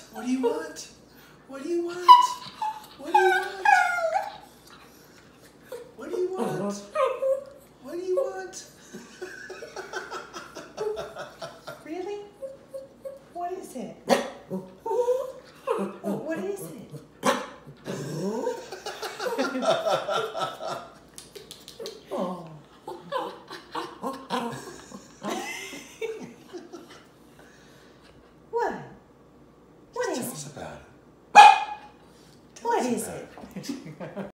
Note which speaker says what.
Speaker 1: What do you want? What do you want? What do you want? What do you want? What do you want?
Speaker 2: Really? What is it? What is it? Oh. What? What is
Speaker 1: Tell us
Speaker 2: it?
Speaker 1: about it.
Speaker 2: What is it?